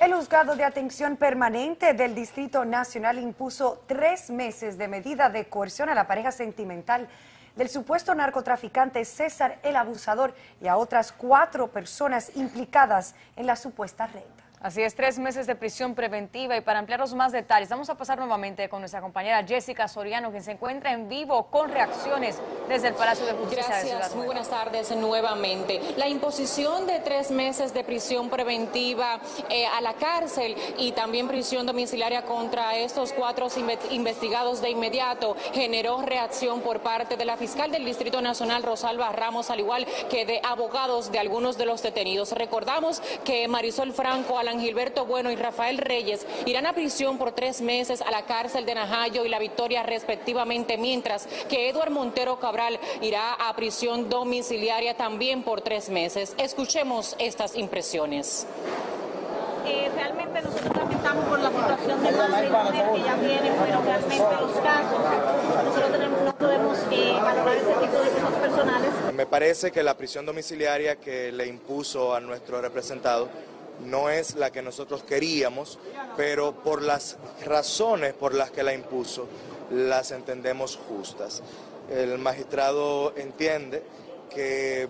El juzgado de atención permanente del Distrito Nacional impuso 3 meses de medida de coerción a la pareja sentimental del supuesto narcotraficante César el Abusador y a otras 4 personas implicadas en la supuesta red. Así es, 3 meses de prisión preventiva, y para ampliarnos más detalles vamos a pasar nuevamente con nuestra compañera Jessica Soriano, quien se encuentra en vivo con reacciones desde el Palacio de Justicia. Gracias, de Ciudad Nueva. muy buenas tardes nuevamente. La imposición de 3 meses de prisión preventiva a la cárcel y también prisión domiciliaria contra estos 4 investigados de inmediato generó reacción por parte de la fiscal del Distrito Nacional, Rosalba Ramos, al igual que de abogados de algunos de los detenidos. Recordamos que Marisol Franco, Alan Gilberto Bueno y Rafael Reyes irán a prisión por 3 meses a la cárcel de Najayo y La Victoria respectivamente, mientras que Eduard Montero Cabral irá a prisión domiciliaria también por 3 meses. Escuchemos estas impresiones. Realmente nosotros lamentamos por la situación de madre y mujer que ya vienen, pero realmente los casos, nosotros no podemos valorar ese tipo de cosas personales. Me parece que la prisión domiciliaria que le impuso a nuestro representado no es la que nosotros queríamos, pero por las razones por las que la impuso, las entendemos justas. El magistrado entiende que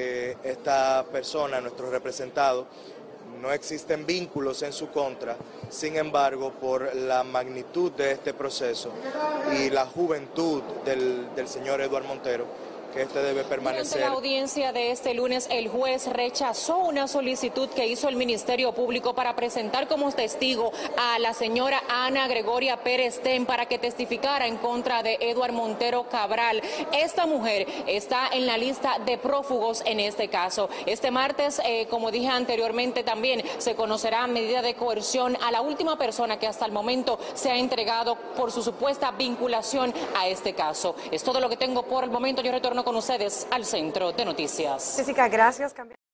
esta persona, nuestro representado, no existen vínculos en su contra. Sin embargo, por la magnitud de este proceso y la juventud del señor Eduard Montero, que este debe permanecer. Durante la audiencia de este lunes, el juez rechazó una solicitud que hizo el Ministerio Público para presentar como testigo a la señora Ana Gregoria Pérez Ten para que testificara en contra de Eduard Montero Cabral. Esta mujer está en la lista de prófugos en este caso. Este martes, como dije anteriormente, también se conocerá medida de coerción a la última persona que hasta el momento se ha entregado por su supuesta vinculación a este caso. Es todo lo que tengo por el momento. Yo retorno con ustedes al Centro de Noticias. Jessica, gracias.